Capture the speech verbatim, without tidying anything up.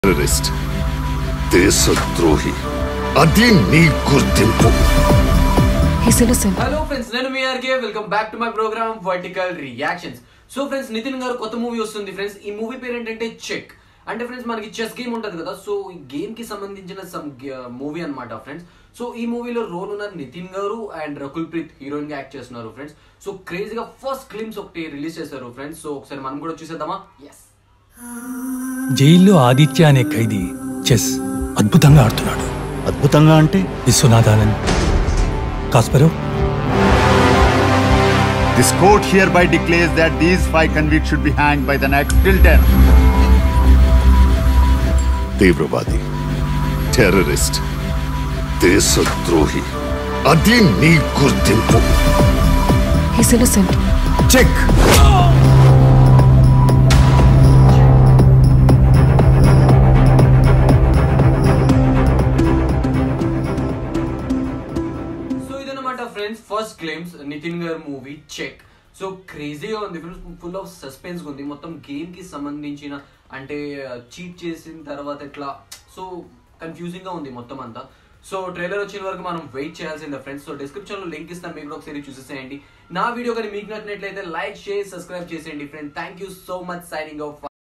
Terrorist దేశద్రోహి అది నీ గుర్తింపు. హలో ఫ్రెండ్స్, నేను మీ RK. Welcome back to my program vertical reactions. So friends, Nitin గారు కొత్త మూవీ వస్తుంది ఫ్రెండ్స్. ఈ మూవీ పేరు ఏంటంటే చెక్. అంటే ఫ్రెండ్స్, మనకి చెస్ గేమ్ ఉంటుంది కదా, సో ఈ గేమ్ కి సంబంధించిన సమ్ మూవీ అనమాట ఫ్రెండ్స్. సో ఈ మూవీలో రోల్ ఉన్నారు నితిన్ గారు అండ్ రకుల్ ప్రీత్ హీరోయిన్ గా యాక్ట్ చేస్తున్నారు ఫ్రెండ్స్. సో క్రేజీగా ఫస్ట్ క్లిమ్స్ ఒకటి రిలీజ్ చేశారు ఫ్రెండ్స్. సో ఒకసారి మనం కూడా చూసేద్దామా? ఎస్. జైల్లో ఆదిత్య అనే ఖైదీ చెస్ అద్భుతంగా ఆడుతున్నాడు. అద్భుతంగా అంటే Viswanath Anand, Kasparov. This court hereby declares that these five convicts should be hanged by the neck till death. తీవ్రవాది, టెర్రరిస్ట్, దేశద్రోహి అది నీ గుర్తింపు. Check. Friends, first claims Nitin గారి మూవీ చెక్. సో క్రేజీగా ఉంది ఫ్రెండ్స్, ఫుల్ ఆఫ్ సస్పెన్స్ ఉంది. మొత్తం గేమ్ కి సంబంధించిన అంటే చీట్ చేసిన తర్వాత ఎట్లా, సో కన్ఫ్యూజింగ్ గా ఉంది మొత్తం అంతా. సో ట్రైలర్ వచ్చిన వరకు మనం వెయిట్ చేయాల్సిందే ఫ్రెండ్స్. సో డిస్క్రిప్షన్ లో లింక్ ఇస్తాను, మీరు ఒకసారి చూసేసేయండి. నా వీడియో కానీ మీకు నచ్చినట్లయితే లైక్, షేర్, సబ్స్క్రైబ్ చేసేయండి friends. Thank you so much. Signing of.